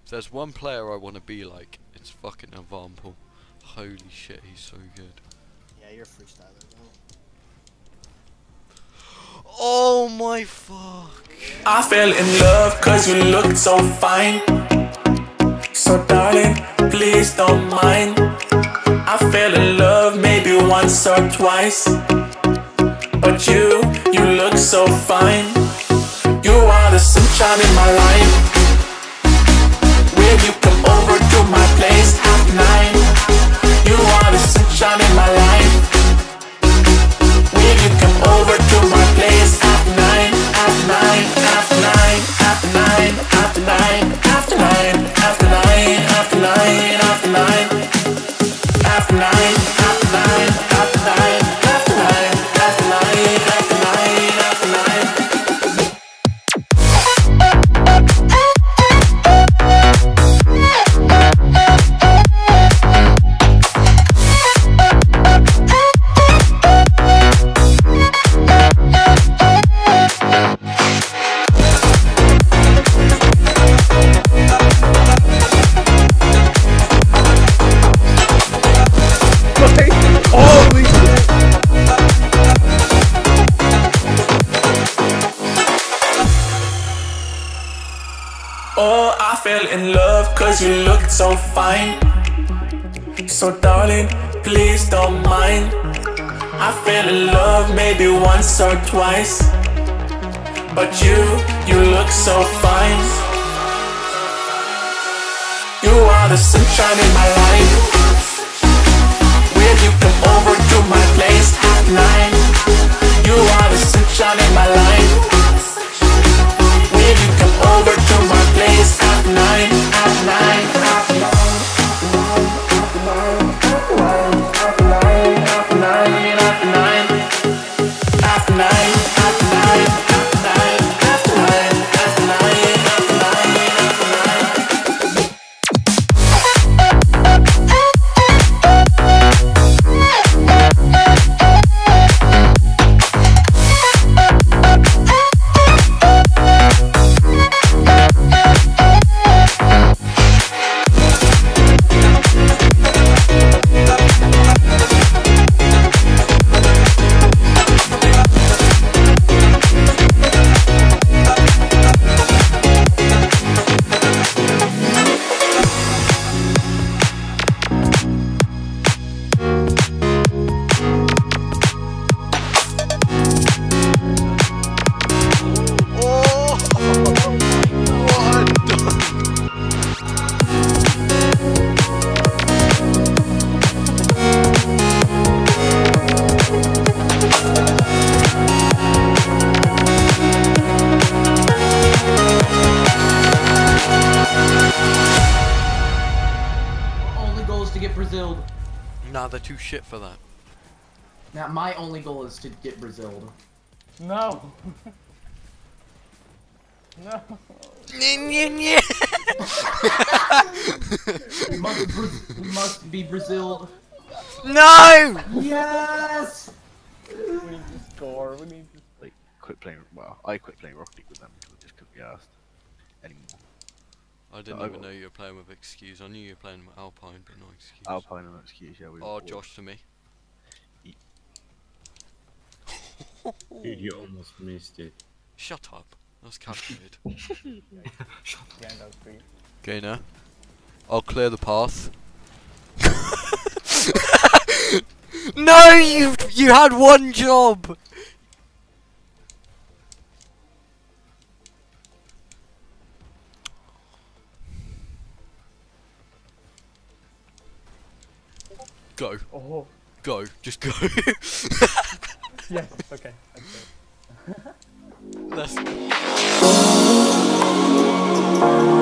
If there's one player I want to be like, it's fucking Avampel. Holy shit, he's so good. Yeah, you're a freestyler though. Oh my fuck. I fell in love cause you looked so fine. So darling, please don't mind. I fell in love maybe once or twice. But you look so fine. You are the sunshine in my life. Will you come over to my place at 9? You are the sunshine in my life. Will you come over to my place at 9? At 9, at 9, at 9, at 9, after 9, after 9, after 9, after 9, after 9, after 9, after 9, after 9, after 9, after 9, after 9. Oh, I fell in love cause you looked so fine. So darling, please don't mind. I fell in love maybe once or twice. But you look so fine. You are the sunshine in my life. Will you come over to my place at 9? You are the sunshine in my life. Will you come over to my place at 9? At 9, at 9, at 9, at 9, at 9, at 9, at 9, at 9, at 9, at 9, at 9, at 9, at 9, at 9, at 9. Braziled. Nah, they're too shit for that. Now my only goal is to get Braziled. No. No. We must be Braziled. No! Yes! We need to score. We need to like quit playing. Well, I quit playing Rocket League with them because I just couldn't be asked anymore. I didn't even know you were playing with Excuse. I knew you were playing with Alpine, but not Excuse. Alpine and Excuse, yeah. We Oh, Josh to me. Dude, you almost missed it. Shut up. That's calculated. yeah, that's great. Okay, now. I'll clear the path. No, you had one job. Go. Oh. Go. Just go. Yes. Okay. Let's go.